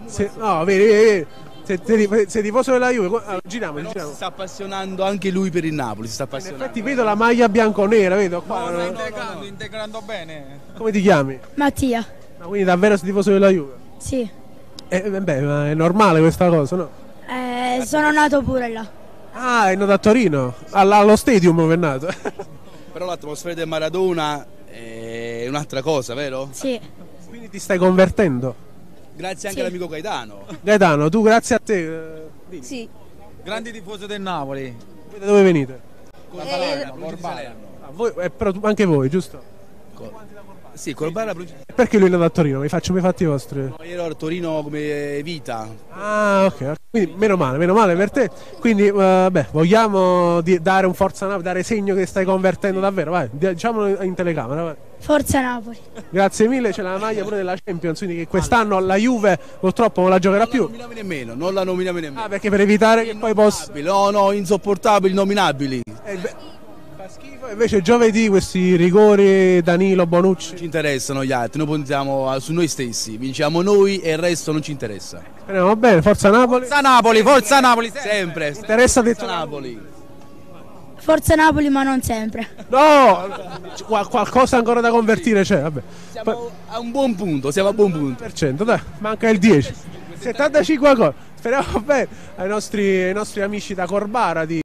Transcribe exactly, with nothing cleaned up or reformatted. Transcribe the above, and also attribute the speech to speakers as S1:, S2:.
S1: Se, no, vedi, vedi, vedi. Se, se, sei tifoso della Juve, allora, giriamo,
S2: Però
S1: giriamo.
S2: si sta appassionando anche lui per il Napoli, si sta
S1: In
S2: appassionando.
S1: effetti vedo la maglia bianco-nera, vedo qua.
S3: No,
S1: no?
S3: sta integrando, integrando bene.
S1: Come ti chiami?
S4: Mattia,
S1: Ma quindi davvero sei tifoso della Juve?
S4: sì,
S1: Eh, beh, ma è normale questa cosa, no?
S4: eh, sono nato pure là.
S1: Ah, è nato a Torino, All- allo stadium è nato.
S2: Però l'atmosfera del Maradona è un'altra cosa, vero?
S4: Sì,
S1: Quindi ti stai convertendo.
S2: Grazie anche
S4: Sì.
S2: all'amico Gaetano.
S1: Gaetano, tu grazie a te. eh, dimmi.
S4: sì.
S3: Grandi tifosi del Napoli.
S1: Da dove venite?
S2: Corbalana, provincia di Salerno.
S1: Ah, voi, eh, però tu- anche voi, giusto?
S2: Sì, Corbalana, provincia di
S1: Perché lui è nato a Torino? Vi faccio i fatti vostri.
S2: Salerno. Io ero a Torino come vita.
S1: Ah, ok. Quindi meno male, meno male per te. Quindi, eh, beh, vogliamo di- dare un forza Napoli, dare segno che stai convertendo davvero? Vai, diciamolo in telecamera. Vai.
S4: Forza Napoli.
S1: Grazie mille, c'è la maglia pure della Champions, quindi che quest'anno la Juve purtroppo non la giocherà
S2: Non la
S1: più.
S2: nominiamo nemmeno, non la nominiamo nemmeno.
S1: Ah, perché per evitare che poi possa...
S2: No, no, insopportabili, nominabili.
S1: Eh, beh, fa schifo. Invece giovedì questi rigori Danilo,
S2: Non
S1: Bonucci.
S2: ci interessano gli altri, noi puntiamo a- su noi stessi, vinciamo noi e il resto non ci interessa.
S1: Speriamo bene, forza Napoli.
S3: Forza Napoli, forza Napoli.
S2: Sempre,
S1: Interessa detto
S2: Forza Napoli.
S4: Forza Napoli, ma non sempre.
S1: No! Qual- qualcosa ancora da convertire c'è, vabbè.
S2: Siamo a un buon punto, siamo a buon punto.
S1: Per cento, dai, manca il dieci. settantacinque ancora. Speriamo bene ai nostri, ai nostri amici da Corbara di